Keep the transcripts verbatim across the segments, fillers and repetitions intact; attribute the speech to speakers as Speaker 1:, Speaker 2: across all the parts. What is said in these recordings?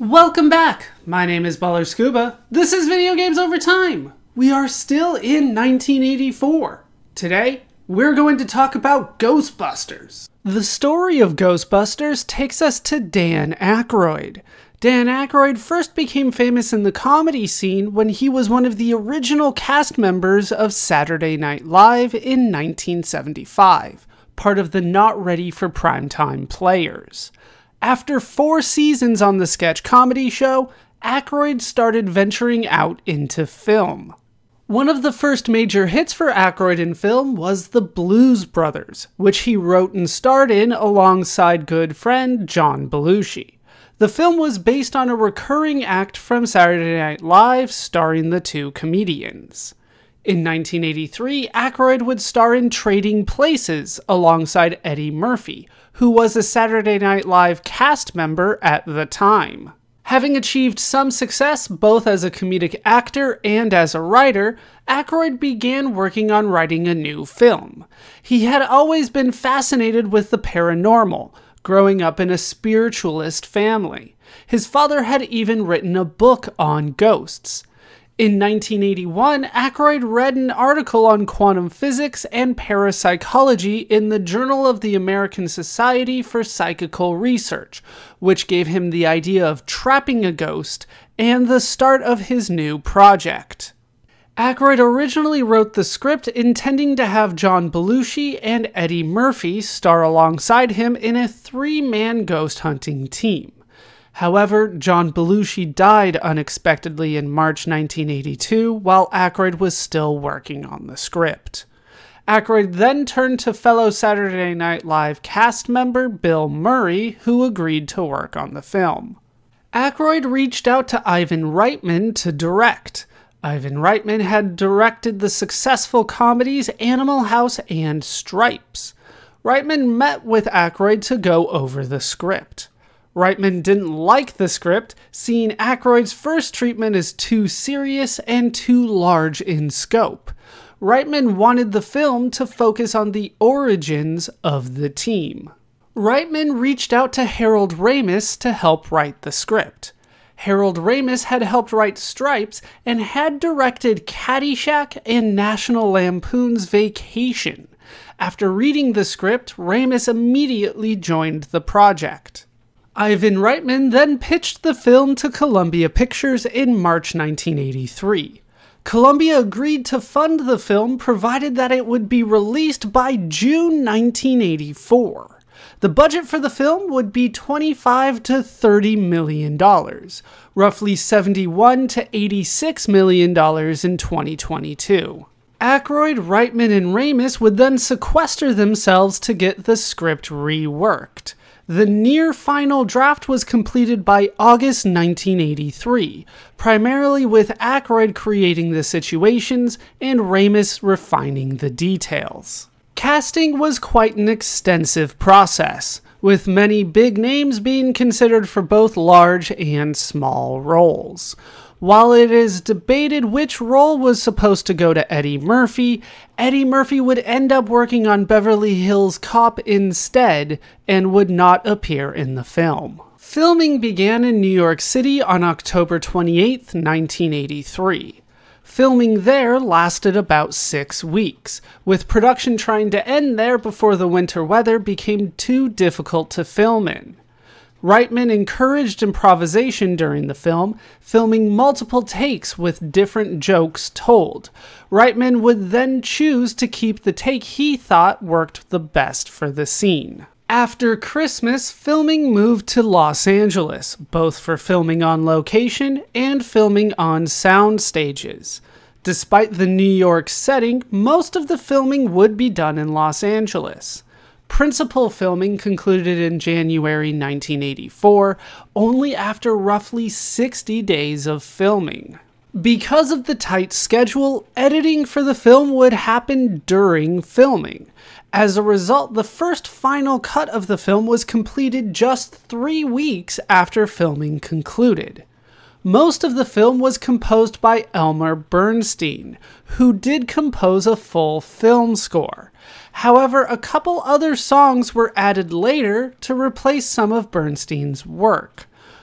Speaker 1: Welcome back! My name is ballerscuba. This is Video Games Over Time. We are still in nineteen eighty-four. Today, we're going to talk about Ghostbusters. The story of Ghostbusters takes us to Dan Aykroyd. Dan Aykroyd first became famous in the comedy scene when he was one of the original cast members of Saturday Night Live in nineteen seventy-five, part of the Not Ready for Primetime players. After four seasons on the sketch comedy show, Aykroyd started venturing out into film. One of the first major hits for Aykroyd in film was The Blues Brothers, which he wrote and starred in alongside good friend John Belushi. The film was based on a recurring act from Saturday Night Live starring the two comedians. In nineteen eighty-three, Aykroyd would star in Trading Places alongside Eddie Murphy, who was a Saturday Night Live cast member at the time. Having achieved some success both as a comedic actor and as a writer, Aykroyd began working on writing a new film. He had always been fascinated with the paranormal, growing up in a spiritualist family. His father had even written a book on ghosts. In nineteen eighty-one, Aykroyd read an article on quantum physics and parapsychology in the Journal of the American Society for Psychical Research, which gave him the idea of trapping a ghost and the start of his new project. Aykroyd originally wrote the script intending to have John Belushi and Eddie Murphy star alongside him in a three-man ghost hunting team. However, John Belushi died unexpectedly in March nineteen eighty-two while Aykroyd was still working on the script. Aykroyd then turned to fellow Saturday Night Live cast member Bill Murray, who agreed to work on the film. Aykroyd reached out to Ivan Reitman to direct. Ivan Reitman had directed the successful comedies Animal House and Stripes. Reitman met with Aykroyd to go over the script. Reitman didn't like the script, seeing Aykroyd's first treatment as too serious and too large in scope. Reitman wanted the film to focus on the origins of the team. Reitman reached out to Harold Ramis to help write the script. Harold Ramis had helped write Stripes and had directed Caddyshack and National Lampoon's Vacation. After reading the script, Ramis immediately joined the project. Ivan Reitman then pitched the film to Columbia Pictures in March nineteen eighty-three. Columbia agreed to fund the film provided that it would be released by June nineteen eighty-four. The budget for the film would be twenty-five to thirty million dollars, roughly seventy-one to eighty-six million dollars in twenty twenty-two. Aykroyd, Reitman, and Ramis would then sequester themselves to get the script reworked. The near-final draft was completed by August nineteen eighty-three, primarily with Aykroyd creating the situations and Ramis refining the details. Casting was quite an extensive process, with many big names being considered for both large and small roles. While it is debated which role was supposed to go to Eddie Murphy, Eddie Murphy would end up working on Beverly Hills Cop instead and would not appear in the film. Filming began in New York City on October twenty-eighth, nineteen eighty-three. Filming there lasted about six weeks, with production trying to end there before the winter weather became too difficult to film in. Reitman encouraged improvisation during the film, filming multiple takes with different jokes told. Reitman would then choose to keep the take he thought worked the best for the scene. After Christmas, filming moved to Los Angeles, both for filming on location and filming on sound stages. Despite the New York setting, most of the filming would be done in Los Angeles. Principal filming concluded in January nineteen eighty-four, only after roughly sixty days of filming. Because of the tight schedule, editing for the film would happen during filming. As a result, the first final cut of the film was completed just three weeks after filming concluded. Most of the film was composed by Elmer Bernstein, who did compose a full film score. However, a couple other songs were added later to replace some of Bernstein's work.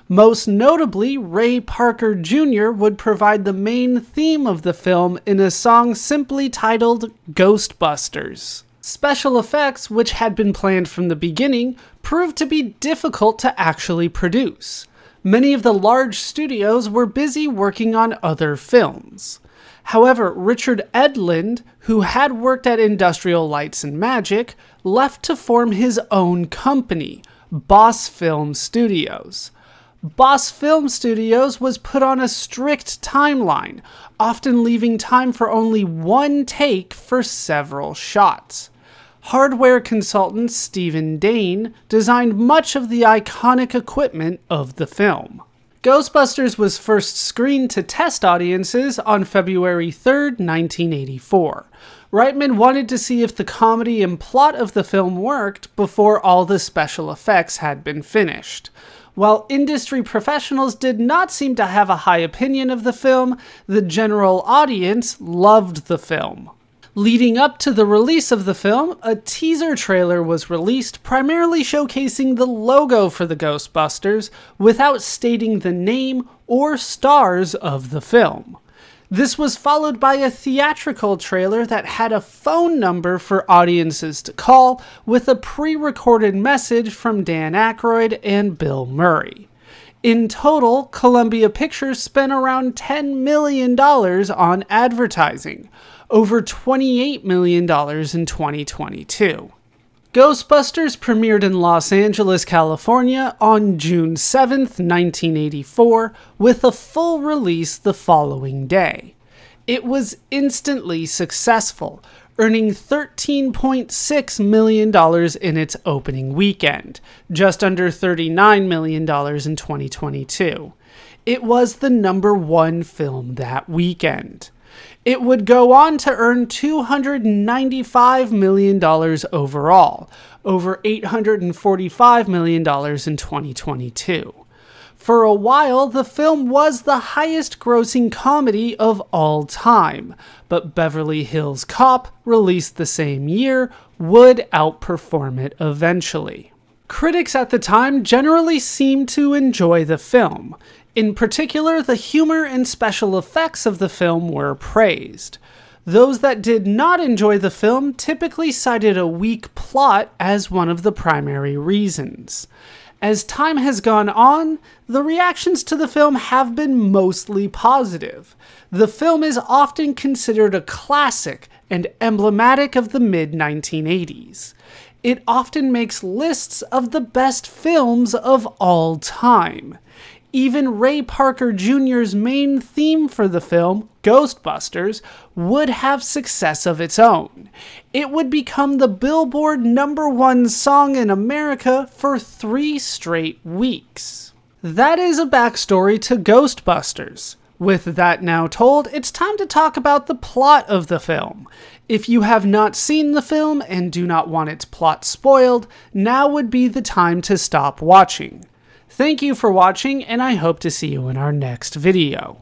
Speaker 1: Most notably, Ray Parker Junior would provide the main theme of the film in a song simply titled Ghostbusters. Special effects, which had been planned from the beginning, proved to be difficult to actually produce. Many of the large studios were busy working on other films. However, Richard Edlund, who had worked at Industrial Lights and Magic, left to form his own company, Boss Film Studios. Boss Film Studios was put on a strict timeline, often leaving time for only one take for several shots. Hardware consultant Stephen Dane designed much of the iconic equipment of the film. Ghostbusters was first screened to test audiences on February third, nineteen eighty-four. Reitman wanted to see if the comedy and plot of the film worked before all the special effects had been finished. While industry professionals did not seem to have a high opinion of the film, the general audience loved the film. Leading up to the release of the film, a teaser trailer was released primarily showcasing the logo for the Ghostbusters without stating the name or stars of the film. This was followed by a theatrical trailer that had a phone number for audiences to call with a pre-recorded message from Dan Aykroyd and Bill Murray. In total, Columbia Pictures spent around ten million dollars on advertising, over twenty-eight million dollars in twenty twenty-two. Ghostbusters premiered in Los Angeles, California on June seventh, nineteen eighty-four, with a full release the following day. It was instantly successful, earning thirteen point six million dollars in its opening weekend, just under thirty-nine million dollars in twenty twenty-two. It was the number one film that weekend. It would go on to earn two hundred ninety-five million dollars overall, over eight hundred forty-five million dollars in twenty twenty-two. For a while, the film was the highest-grossing comedy of all time, but Beverly Hills Cop, released the same year, would outperform it eventually. Critics at the time generally seemed to enjoy the film. In particular, the humor and special effects of the film were praised. Those that did not enjoy the film typically cited a weak plot as one of the primary reasons. As time has gone on, the reactions to the film have been mostly positive. The film is often considered a classic and emblematic of the mid nineteen eighties. It often makes lists of the best films of all time. Even Ray Parker Junior's main theme for the film, Ghostbusters, would have success of its own. It would become the Billboard number one song in America for three straight weeks. That is a backstory to Ghostbusters. With that now told, it's time to talk about the plot of the film. If you have not seen the film and do not want its plot spoiled, now would be the time to stop watching. Thank you for watching, and I hope to see you in our next video.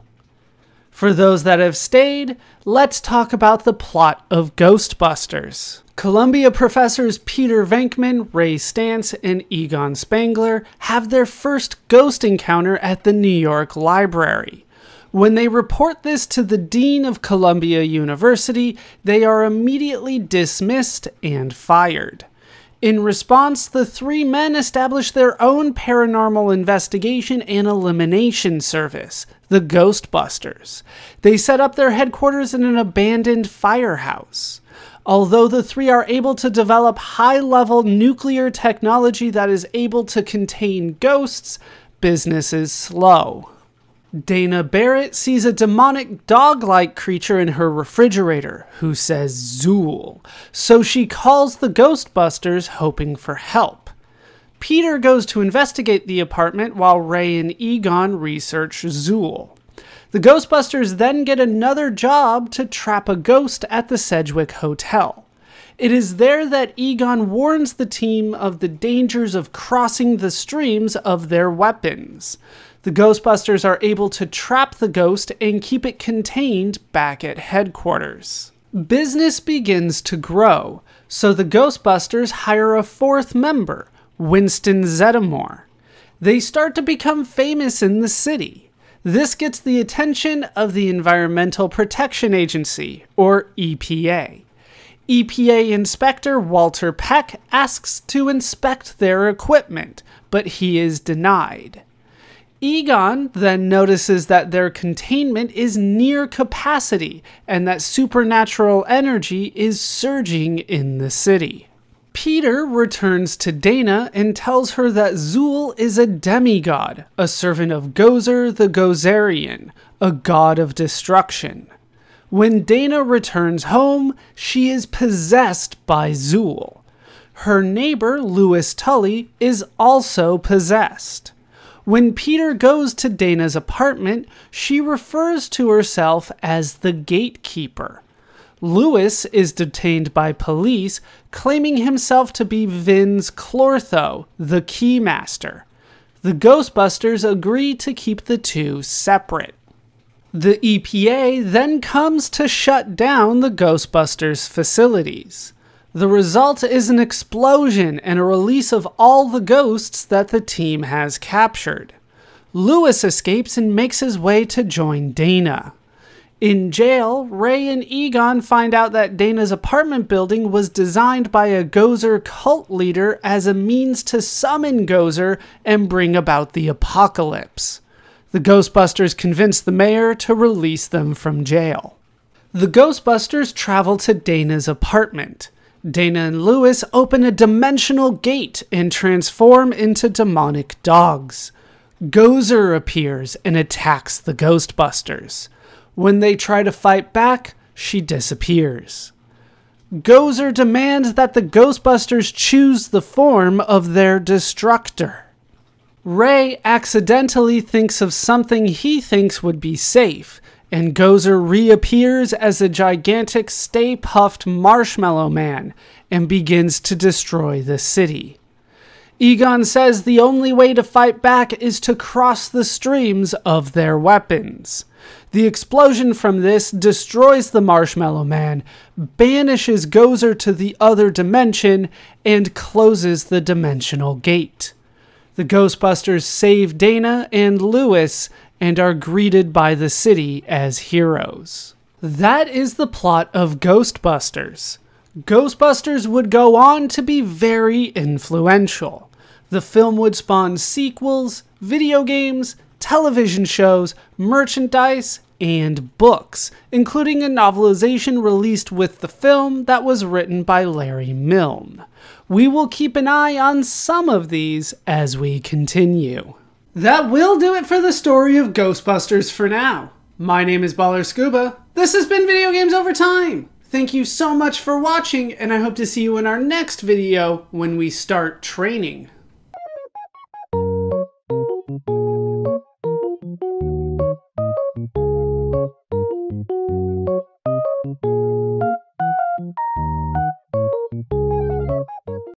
Speaker 1: For those that have stayed, let's talk about the plot of Ghostbusters. Columbia professors Peter Venkman, Ray Stantz, and Egon Spengler have their first ghost encounter at the New York Library. When they report this to the Dean of Columbia University, they are immediately dismissed and fired. In response, the three men establish their own paranormal investigation and elimination service, the Ghostbusters. They set up their headquarters in an abandoned firehouse. Although the three are able to develop high-level nuclear technology that is able to contain ghosts, business is slow. Dana Barrett sees a demonic dog-like creature in her refrigerator, who says Zool, so she calls the Ghostbusters hoping for help. Peter goes to investigate the apartment while Ray and Egon research Zool. The Ghostbusters then get another job to trap a ghost at the Sedgwick Hotel. It is there that Egon warns the team of the dangers of crossing the streams of their weapons. The Ghostbusters are able to trap the ghost and keep it contained back at headquarters. Business begins to grow, so the Ghostbusters hire a fourth member, Winston Zeddemore. They start to become famous in the city. This gets the attention of the Environmental Protection Agency, or E P A. E P A Inspector Walter Peck asks to inspect their equipment, but he is denied. Egon then notices that their containment is near capacity and that supernatural energy is surging in the city. Peter returns to Dana and tells her that Zool is a demigod, a servant of Gozer the Gozerian, a god of destruction. When Dana returns home, she is possessed by Zool. Her neighbor, Louis Tully, is also possessed. When Peter goes to Dana's apartment, she refers to herself as the gatekeeper. Louis is detained by police, claiming himself to be Vince Clortho, the keymaster. The Ghostbusters agree to keep the two separate. The E P A then comes to shut down the Ghostbusters facilities. The result is an explosion and a release of all the ghosts that the team has captured. Louis escapes and makes his way to join Dana. In jail, Ray and Egon find out that Dana's apartment building was designed by a Gozer cult leader as a means to summon Gozer and bring about the apocalypse. The Ghostbusters convince the mayor to release them from jail. The Ghostbusters travel to Dana's apartment. Dana and Louis open a dimensional gate and transform into demonic dogs. Gozer appears and attacks the Ghostbusters. When they try to fight back, she disappears. Gozer demands that the Ghostbusters choose the form of their destructor. Ray accidentally thinks of something he thinks would be safe, and Gozer reappears as a gigantic Stay Puft Marshmallow Man and begins to destroy the city. Egon says the only way to fight back is to cross the streams of their weapons. The explosion from this destroys the Marshmallow Man, banishes Gozer to the other dimension, and closes the dimensional gate. The Ghostbusters save Dana and Louis and are greeted by the city as heroes. That is the plot of Ghostbusters. Ghostbusters would go on to be very influential. The film would spawn sequels, video games, television shows, merchandise, and books, including a novelization released with the film that was written by Larry Milne. We will keep an eye on some of these as we continue. That will do it for the story of Ghostbusters for now. My name is ballerscuba. This has been Video Games Over Time. Thank you so much for watching, and I hope to see you in our next video when we start training.
Speaker 2: Thank you.